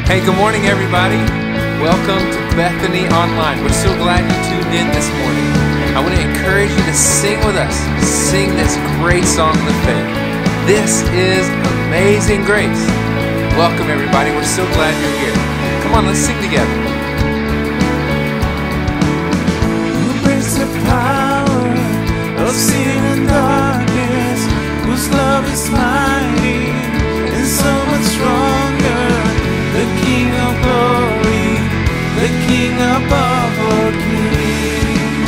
Hey, good morning, everybody. Welcome to Bethany Online. We're so glad you tuned in this morning. I want to encourage you to sing with us. Sing this great song of faith. This is Amazing Grace. Welcome, everybody. We're so glad you're here. Come on, let's sing together. Who brings the power of sin and darkness, whose love is mighty and so much stronger. The King of glory, the King above all kings,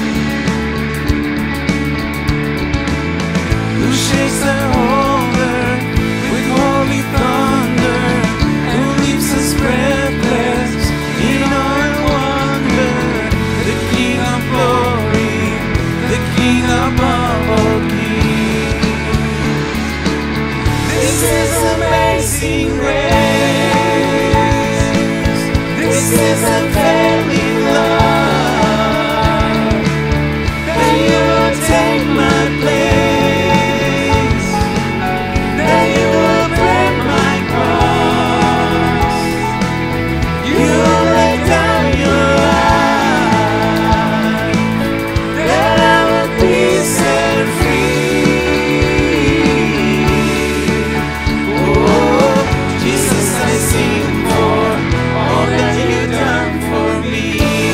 who shakes the whole earth with holy thunder, who leaves us breathless in awe and wonder. The King of glory, the King above all kings. This is amazing grace. This is unfailing love, that you will take my place, that you will break my cross, you will lay down your life, that I will be set free. Oh, Jesus, I sing for all that you've done for me.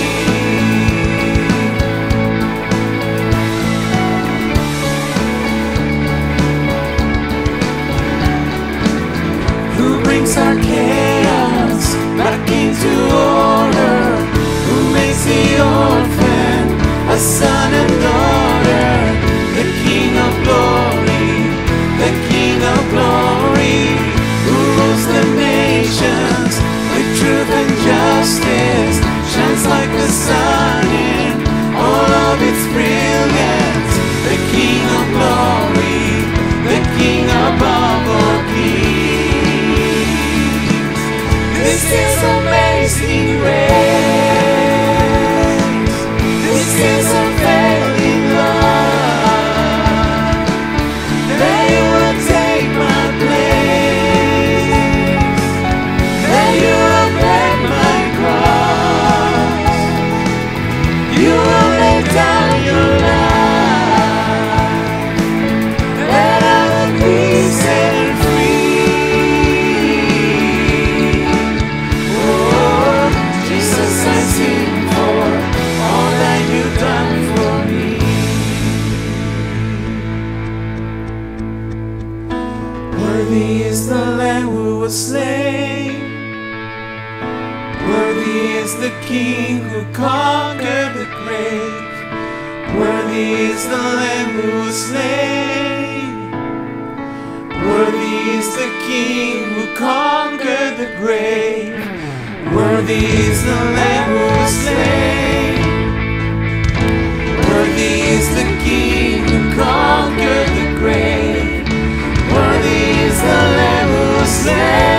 Who brings our chaos back into order, who makes the orphan a son and daughter. The King of glory, the King of glory, who rules the nations with truth and justice, shines like the sun in all of its brilliance. The King of glory, the King above all kings. This is amazing grace. This is unfailing love, that you will take my place, that you will bear my cross, you will lay down your life, that I will be set free. Oh, Jesus, I sing for all that you've done for me. Worthy is the Lamb who was slain, worthy is the King who conquered the grave. Worthy is the Lamb who was slain, worthy is the King who conquered the grave. Worthy is the Lamb who was slain, worthy is the King who conquered the grave. Worthy is the Lamb who was slain.